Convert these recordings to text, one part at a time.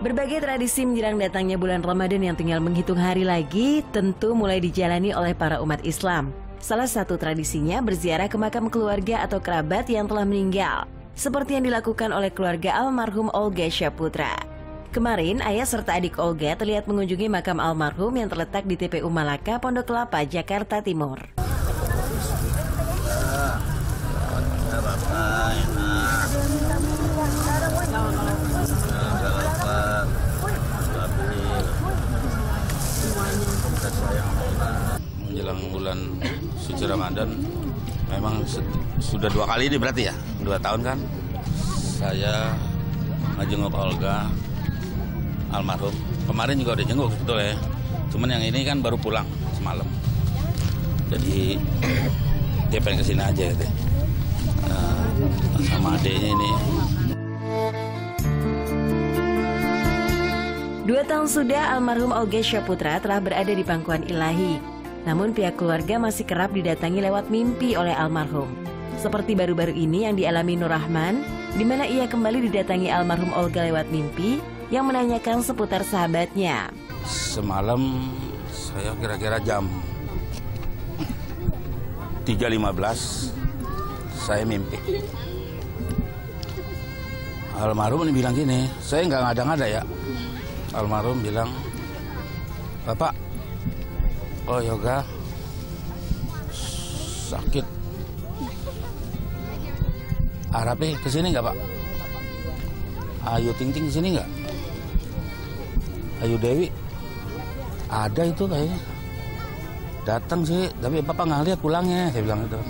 Berbagai tradisi menjelang datangnya bulan Ramadan yang tinggal menghitung hari lagi tentu mulai dijalani oleh para umat Islam. Salah satu tradisinya berziarah ke makam keluarga atau kerabat yang telah meninggal, seperti yang dilakukan oleh keluarga almarhum Olga Syaputra. Kemarin, ayah serta adik Olga terlihat mengunjungi makam almarhum yang terletak di TPU Malaka, Pondok Kelapa, Jakarta Timur. Menjelang bulan suci Ramadan, memang sudah 2 kali ini berarti ya, 2 tahun kan saya ngejenguk Olga almarhum. Kemarin juga udah jenguk sebetulnya, cuman yang ini kan baru pulang semalam, jadi dia pengen kesini aja gitu. Sama adiknya ini. 2 tahun sudah almarhum Olga Syaputra telah berada di pangkuan ilahi. Namun pihak keluarga masih kerap didatangi lewat mimpi oleh almarhum. Seperti baru-baru ini yang dialami Nur Rahman, di mana ia kembali didatangi almarhum Olga lewat mimpi yang menanyakan seputar sahabatnya. Semalam saya kira-kira jam 3.15 saya mimpi. Almarhum ini bilang gini, saya nggak ngada-ngada ya. Almarhum bilang, "Bapak, oh Yoga sakit. Arapi kesini nggak Pak? Ayu Ting Ting kesini nggak? Ayu Dewi ada itu kayaknya. Datang sih, tapi Bapak nggak lihat pulangnya." Saya bilang itu.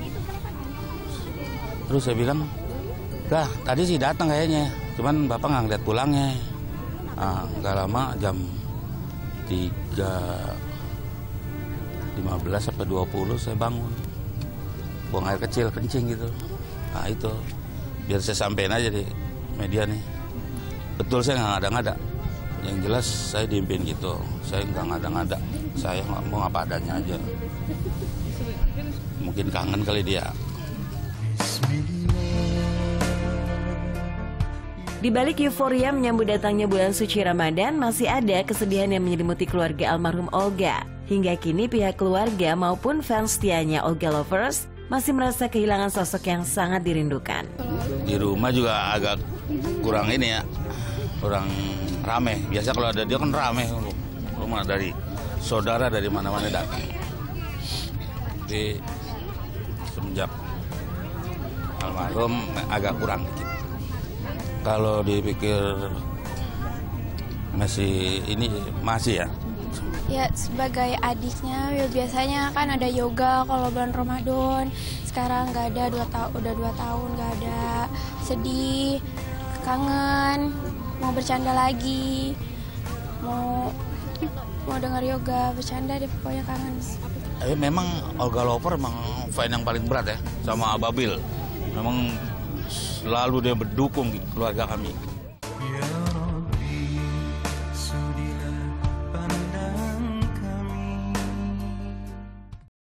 Terus saya bilang, "Dah, tadi sih datang kayaknya, cuman Bapak nggak ngeliat pulangnya." Nggak lama jam 3.15 sampai 20 saya bangun, buang air kecil kencing gitu. Nah itu biar saya sampein aja di media nih. Betul, saya nggak ngada-ngada. Yang jelas saya diimpin gitu. Saya nggak ngada-ngada. Saya ngomong apa adanya aja. Mungkin kangen kali dia. Di balik euforia menyambut datangnya bulan suci Ramadan, masih ada kesedihan yang menyelimuti keluarga almarhum Olga. Hingga kini pihak keluarga maupun fans setianya Olga Lovers masih merasa kehilangan sosok yang sangat dirindukan. Di rumah juga agak kurang ini ya, kurang rame. Biasa kalau ada dia kan rame, rumah dari saudara dari mana-mana datang. Tapi semenjak almarhum agak kurang dikit. Kalau dipikir masih ya. Ya sebagai adiknya, ya biasanya kan ada yoga kalau bulan Ramadan. Sekarang nggak ada, udah 2 tahun nggak ada. Sedih, kangen, mau bercanda lagi, mau denger yoga, bercanda deh pokoknya kangen. Memang Olga Lover memang fan yang paling berat ya sama Ababil. Memang selalu dia mendukung keluarga kami.